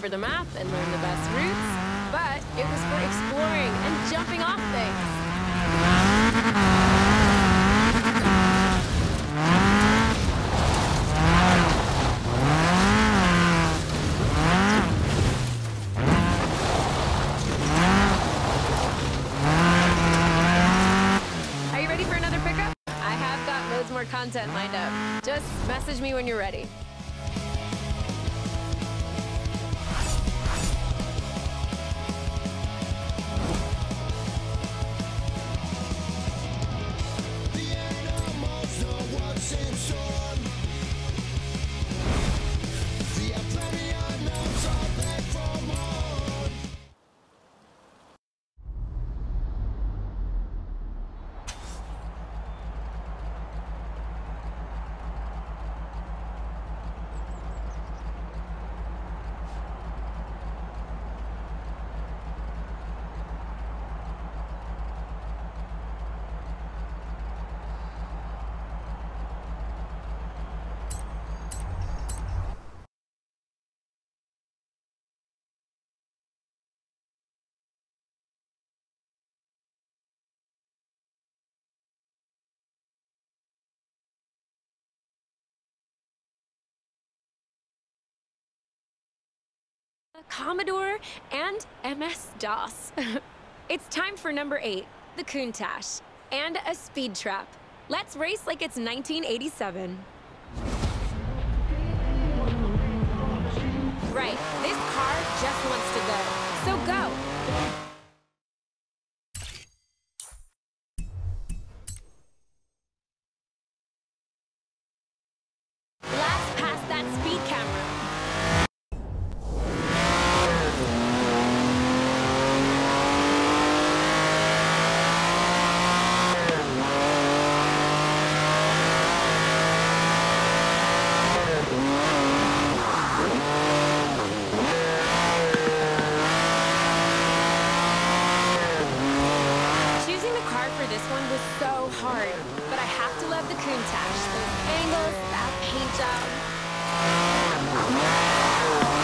for the math and learn the best routes, but it was for exploring and jumping off things. Are you ready for another pickup? I have got loads more content lined up. Just message me when you're ready. Commodore and MS-DOS. It's time for number 8, the Countach, and a speed trap. Let's race like it's 1987. Right, this car just wants to go, so go! Blast past that speed camera. This one was so hard, but I have to love the Countach. Those angles, that paint job.